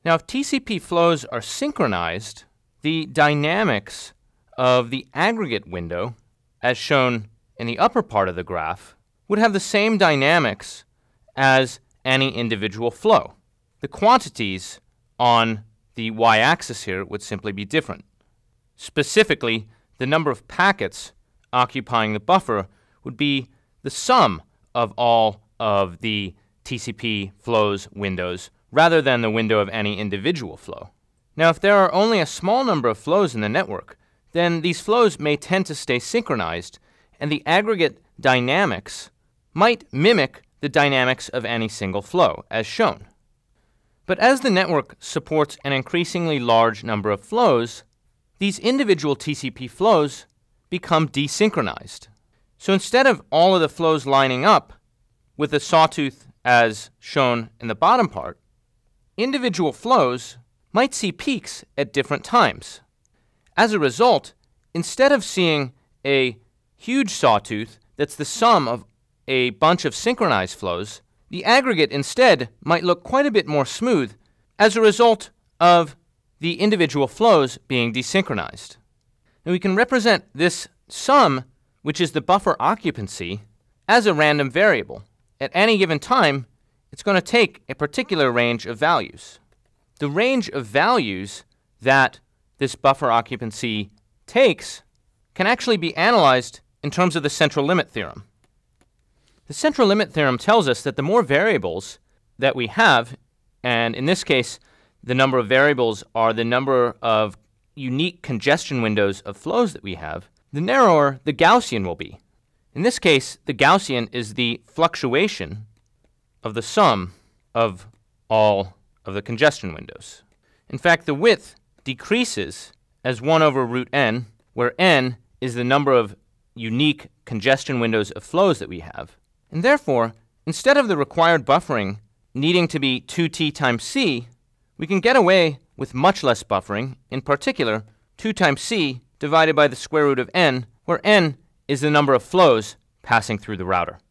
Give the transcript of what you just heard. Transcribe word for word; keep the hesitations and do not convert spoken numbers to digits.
Now, if T C P flows are synchronized, the dynamics of the aggregate window, as shown in the upper part of the graph, would have the same dynamics as any individual flow. The quantities on the y-axis here would simply be different. Specifically, the number of packets occupying the buffer would be the sum of all of the T C P flows windows rather than the window of any individual flow. Now, if there are only a small number of flows in the network, then these flows may tend to stay synchronized, and the aggregate dynamics might mimic the dynamics of any single flow, as shown. But as the network supports an increasingly large number of flows, these individual T C P flows become desynchronized. So instead of all of the flows lining up with the sawtooth as shown in the bottom part, individual flows might see peaks at different times. As a result, instead of seeing a huge sawtooth that's the sum of a bunch of synchronized flows, the aggregate instead might look quite a bit more smooth as a result of the individual flows being desynchronized. And we can represent this sum, which is the buffer occupancy, as a random variable. At any given time, it's going to take a particular range of values. The range of values that this buffer occupancy takes can actually be analyzed in terms of the central limit theorem. The central limit theorem tells us that the more variables that we have, and in this case, the number of variables are the number of unique congestion windows of flows that we have, the narrower the Gaussian will be. In this case, the Gaussian is the fluctuation of the sum of all of the congestion windows. In fact, the width decreases as one over root n, where n is the number of unique congestion windows of flows that we have. And therefore, instead of the required buffering needing to be two t times c, we can get away with much less buffering, in particular, two times c divided by the square root of n, where n is the number of flows passing through the router.